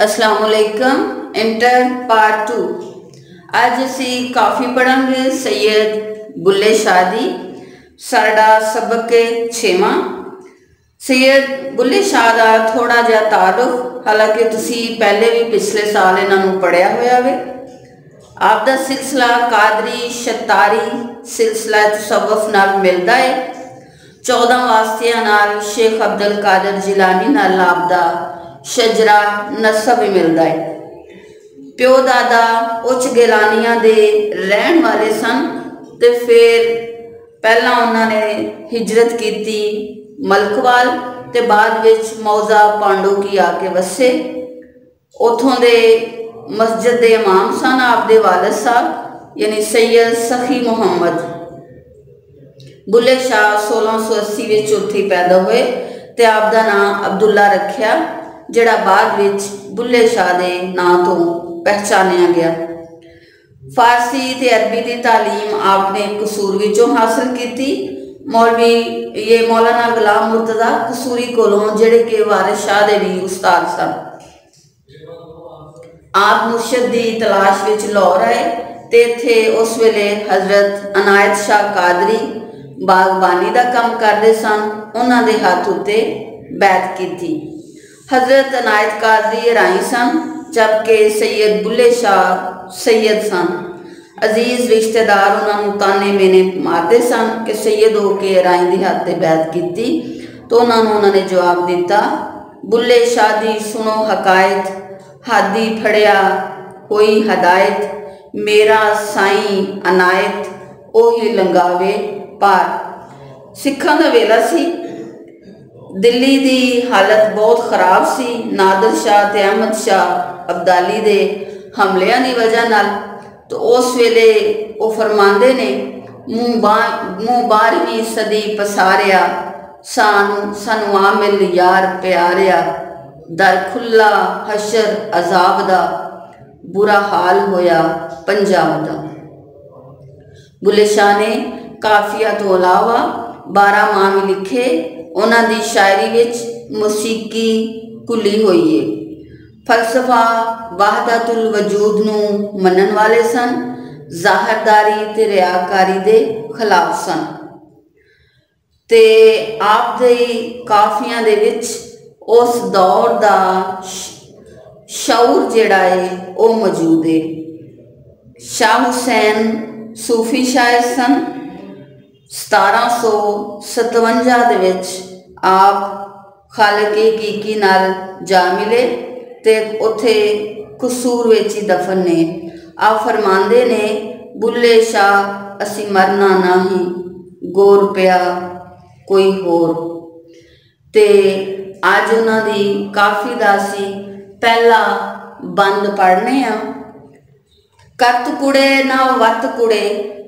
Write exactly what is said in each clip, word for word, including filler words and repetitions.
अस्सलामुअलैकुम। Inter part two. अज असी काफ़ी पढ़ांगे सैयद बुल्ले शाह दी। साडा सबक छेवां। सैयद बुल्ले शाह का थोड़ा जिहा तारुफ, हालांकि तुसी पहले भी पिछले साल इन्हों पढ़िया होया वे। आपका सिलसिला कादरी शतारी सिलसिला तसव्वुफ नाल मिलता है। चौदह वास्तिया नाल शेख अब्दुल कादिर जिलानी नाल आपदा शजरा नसब भी मिलता है। प्यो दादा उच्च गिलानिया दे रहन वाले सन ते फिर पहला उन्होंने हिजरत की मलकवाल ते बाद विच मौजा पांडू की आके वसे। उतों दे मस्जिद दे इमाम सन आपदे वालिद साहब यानी सैयद सखी मुहम्मद बुल्ले शाह। सोलह सौ अस्सी विच उत्थे पैदा हुए ते आपदा नाम अब्दुल्ला रखिया, जिहड़ा बाद विच बुल्ले शाह दे नां तो पहचानिया गया। फारसी ते अरबी की तालीम आपने कसूर विचों हासिल की। मौलवी ये मौलाना गुलाम मुर्तज़ा कसूरी कोलों, जिहड़े के वारिस शाह दे भी उस्ताद सन। आप मुर्शद की तलाश विच लाहौर आए ते इत्थे उस वेले हजरत अनायत शाह कादरी बागबानी का काम करते सन। उन्हां दे हाथ उत्ते बैत की। हजरत अनायत कादरी राई सन, जबकि सैयद बुल्ले शाह सैयद सन। अजीज रिश्तेदार उन्होंने ताने मेने मारते सन कि सैयद हो के राई के हाथ से बैत की, तो उन्होंने उन्होंने जवाब दिता, बुल्ले शाह दी सुनो हकायत, हादी फड़िया कोई हदायत, मेरा साई अनायत ओही लंगावे पार। सिखां दा वेला सी। दिल्ली की हालत बहुत खराब सी। नादर शाह ते अहमद शाह अब्दाली दे हमलियां की वजह नाल। तो उस वेले वो फरमाते ने, मूँ बा मूँ बारहवीं सदी पसारिया, सानू सानू आमिल यार प्यारिया, दर खुला हशर अजाब दा, बुरा हाल होया पंजाब दा। बुल्ले शाह ने काफिया तो अलावा बारह माह भी लिखे। उन्हां दी शायरी विच मौसीकी घुली हुई है। फलसफा वहदतुल वजूद नूं मनन वाले सन। जाहिरदारी ते रियाकारी दे खिलाफ सन। ते आप दे काफियां दे विच उस दौर दा शऊर जिहड़ा है वो मौजूद है। शाह हुसैन सूफी शायर सन। सतारह सौ सतवंजा दे विच आप खालके कीकी नाल जा मिले ते उथे कसूर विच ही दफन ने। आप फरमांदे ने, बुल्ले शाह असी मरना नहीं, गोर पिया कोई होर। ते अज उन्हां दी काफ़ी दा असी पहला बंद पढ़ने आ। कत कुड़े ना वत कुड़े,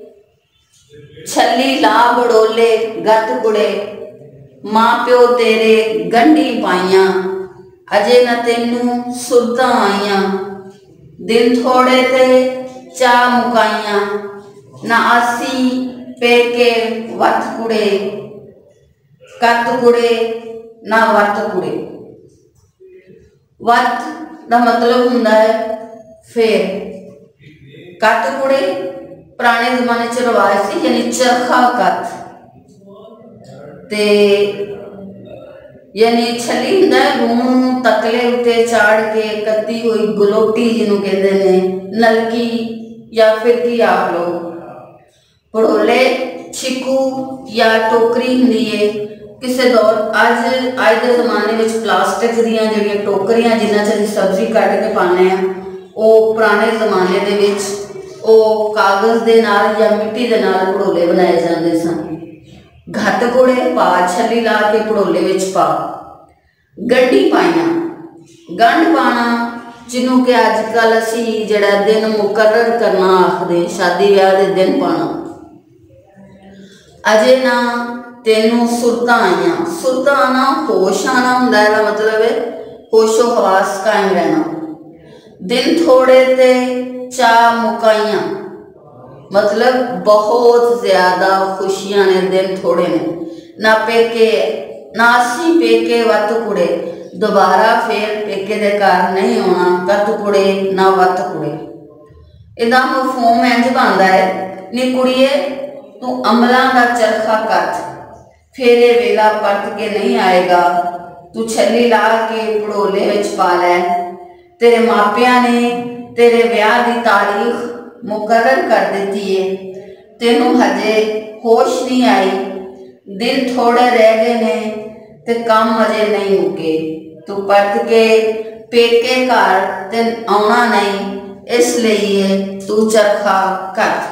छली ला बड़ोले गत कुड़े, माँ प्यो तेरे गंढी पाइया, अजे न तेनू सुरतां आईया, दिन थोड़े ते चा मुकाइया, ना आसी पेके वत कुड़े, कत कुड़े ना वत कुड़े। वत का मतलब हुंदा है फिर। कत कुड़े पुराने जमाने च रवाज सी, यानी चरखा कत ते यानी छली हुंदा है लूण तकले उत्ते चाड़ के कत्ती हुई गलोटी जिन्हों कहते हैं, नलकी या फिर की आप लोग भड़ोले छिकू या टोकरी हुंदी है। किसी दौर अज अज के जमाने में प्लास्टिक दियां जिहड़ियां टोकरियां जिन्हां च असीं सब्जी कट के पाने आ, वो पुराने जमाने दे विच वो कागज़ दे नाल या मिट्टी दे नाल भड़ोले बनाए जाते सन। घट कुड़े पा, छली ला के भड़ोले विच पा। गंढी पाइया, गंढ पाना जिन्हों कि अजकल असी जिहड़ा दिन मुकर्रर करना आखदे, शादी ब्याह दे दिन पाना। अजे ना तेनू सुरतां आईया। सुरतां आना होश आना हुंदा है, मतलब है होशो हवास कायम रहना। दिन थोड़े ते चा मुकाइया, मतलब बहुत ज्यादा खुशियां ने, दिन थोड़े ने। ना पेके नासी पेके वत कुड़े, दोबारा फिर पेके दे घर नहीं आना, कत कुड़े ना वत कुड़े। इहदा मफहूम इंज बनदा है, नी कुड़िए तू अमलों का चरखा कत, फिर ये वेला परत के नहीं आएगा, तू छली ला के पड़ोले विच पा लै। तेरे मापिया ने तेरे ब्याह की तारीख मुकर्रर कर दी है, तेनू हजे होश नहीं आई, दिन थोड़े रह गए ने ते काम अजे नहीं मुके, तू परत के पेके घर ते आना नहीं, इसलिए तू चरखा कत।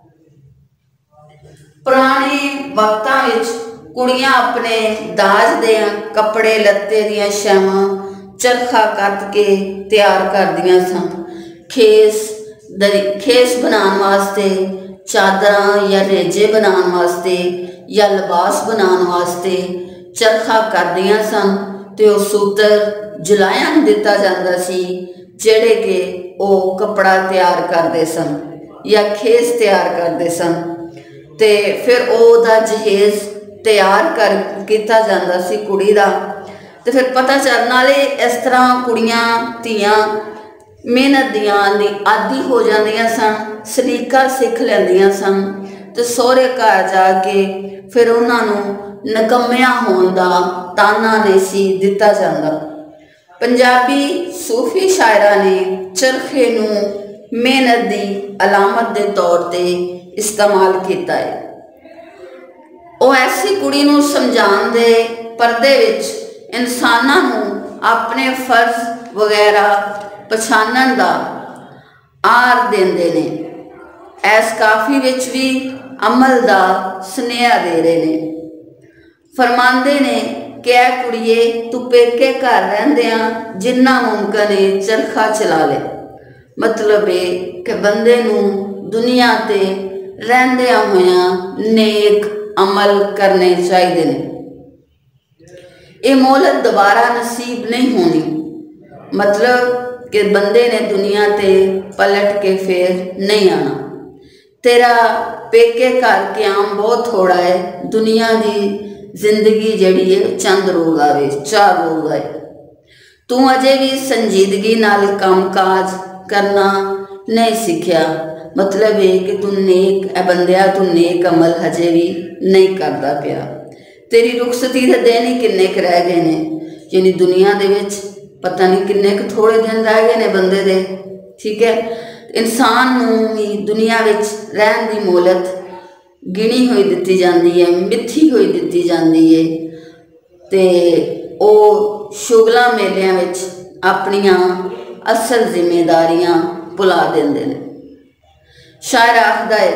पुराने वक्तां विच कुड़ियां अपने दाज दे कपड़े लत्ते दियां शैवां चरखा कत के तैयार करदियां सन। खेस दरी खेस बनाने वास्ते, चादरां या रेजे बनाने वास्ते या लिबास बनाने वास्ते चरखा करदियां सन ते उह सूतर जुलाहियां नूं दिता जांदा सी, जिहड़े कि ਉਹ कपड़ा तैयार करते सन या खेस तैयार करते सन, ते फिर ਉਹਦਾ जहेज तैयार कर किया जाता सी कुड़ी का। तो फिर पता चल नाले इस तरह कुड़ियां धीआं मेहनत दियां आदि हो जांदियां सन, सलीका सीख लैंदियां सन, तो सहुरे घर जाके फिर उन्होंने नकम्मिया होने का ताना नहीं सी दिता जाता। पंजाबी सूफी शायरा ने चरखे नूं मेहनत की अलामत के तौर पर इस्तेमाल किया है। वो ऐसी कुड़ी नूं समझाउण दे परदे विच इंसानां नूं अपने फर्ज वगैरह पछाणन दा आर देंदे ने। ऐस काफ़ी विच भी अमल दा सुनेहा दे रहे ने। फरमांदे ने कि ऐ कुड़िए तू पेके घर रहिंदियां जिन्ना मुमकिन है चरखा चला ले। मतलब है कि बंदे नूं दुनिया ते रहिंदियां होइयां नेक अमल करने चाहिए ने। ये मोहलत दोबारा नसीब नहीं होनी, मतलब कि बंदे ने दुनिया ते पलट के फिर नहीं आना। तेरा पेके घर क्याम बहुत थोड़ा है, दुनिया की जिंदगी जड़ी है चंद रोज आवे, चार रोज आए। तू अजे भी संजीदगी नाल काम काज करना नहीं सीखिया, मतलब है कि तू नेक ए बंदिया तू नेक अमल हजे भी नहीं करता पिया। तेरी रुखसती के दिन ही किन्ने क रह गए ने, यानी दुनिया दे विच पता नहीं किन्ने क थोड़े दिन रह गए ने बंदे दे। ठीक है, इंसान नूं भी दुनिया विच रहन दी मोहलत गिणी हुई दिती जाती है, मिथी हुई दिती जाती है, ते ओ शुगला मेलियां विच अपनियां असल जिम्मेदारियां भुला देंदे ने। शायर आखदा है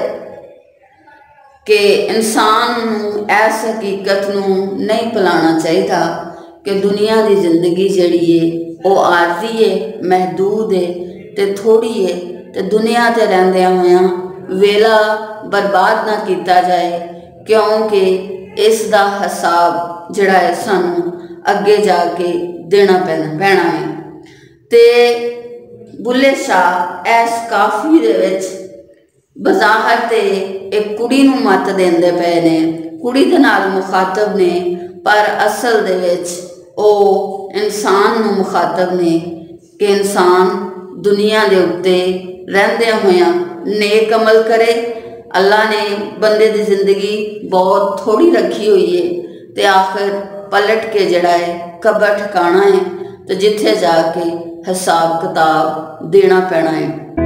कि इंसान नूं इस हकीकत नूं नहीं भुलाना चाहिए कि दुनिया की जिंदगी जिहड़ी है वो आरजी है, महदूद है ते थोड़ी है, ते दुनिया ते रहिंदियां होइयां वेला बर्बाद ना किया जाए, क्योंकि इसका हिसाब जिहड़ा है सानू अगे जाके देना पैना पैना है। ते बुल्ले शाह इस काफ़ी दे विच बज़ाहर ते एक कुड़ी नूं मत देंदे पे ने, कुड़ी दे नाल मुखातब ने, पर असल दे विच ओ इंसान नूं मुखातब ने कि इंसान दुनिया दे उत्ते रहिंदियां होइयां नेक अमल करे। अल्लाह ने बंदे की जिंदगी बहुत थोड़ी रखी हुई है, तो आखिर पलट के जड़ा है कबर ठिकाना है, तो जिथे जाके हिसाब किताब देना पैना है।